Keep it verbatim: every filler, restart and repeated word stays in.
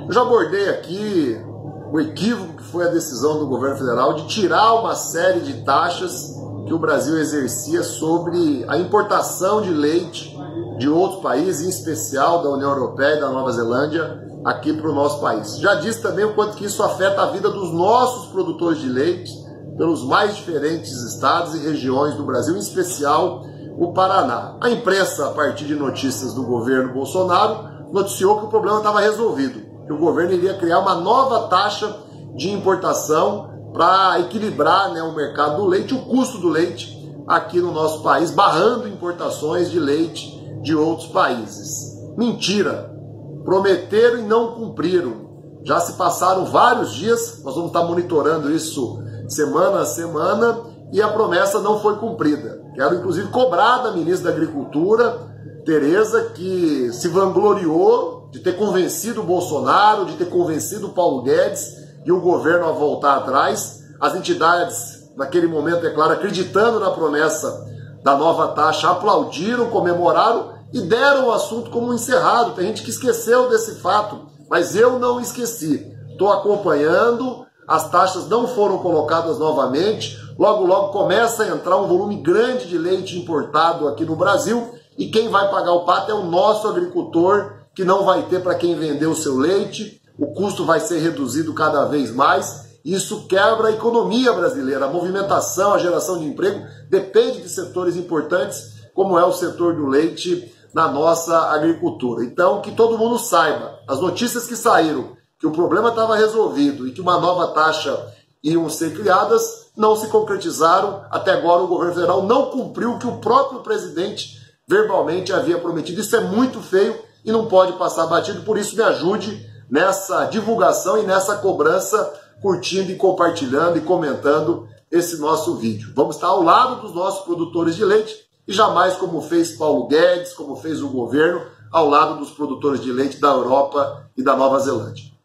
Eu já abordei aqui o equívoco que foi a decisão do governo federal de tirar uma série de taxas que o Brasil exercia sobre a importação de leite de outros países, em especial da União Europeia e da Nova Zelândia, aqui para o nosso país. Já disse também o quanto que isso afeta a vida dos nossos produtores de leite, pelos mais diferentes estados e regiões do Brasil, em especial o Paraná. A imprensa, a partir de notícias do governo Bolsonaro, noticiou que o problema estava resolvido, que o governo iria criar uma nova taxa de importação para equilibrar, né, o mercado do leite, o custo do leite aqui no nosso país, barrando importações de leite de outros países. Mentira! Prometeram e não cumpriram. Já se passaram vários dias, nós vamos estar monitorando isso semana a semana, e a promessa não foi cumprida. Quero inclusive cobrar da ministra da Agricultura, Tereza, que se vangloriou de ter convencido o Bolsonaro, de ter convencido o Paulo Guedes e o governo a voltar atrás. As entidades, naquele momento, é claro, acreditando na promessa da nova taxa, aplaudiram, comemoraram e deram o assunto como encerrado. Tem gente que esqueceu desse fato, mas eu não esqueci. Estou acompanhando, as taxas não foram colocadas novamente, logo logo começa a entrar um volume grande de leite importado aqui no Brasil, e quem vai pagar o pato é o nosso agricultor, que não vai ter para quem vender o seu leite, o custo vai ser reduzido cada vez mais. Isso quebra a economia brasileira, a movimentação, a geração de emprego depende de setores importantes, como é o setor do leite na nossa agricultura. Então, que todo mundo saiba, as notícias que saíram, que o problema estava resolvido e que uma nova taxa iam ser criadas, não se concretizaram. Até agora o governo federal não cumpriu o que o próprio presidente verbalmente havia prometido. Isso é muito feio e não pode passar batido, por isso me ajude nessa divulgação e nessa cobrança, curtindo e compartilhando e comentando esse nosso vídeo. Vamos estar ao lado dos nossos produtores de leite e jamais como fez Paulo Guedes, como fez o governo, ao lado dos produtores de leite da Europa e da Nova Zelândia.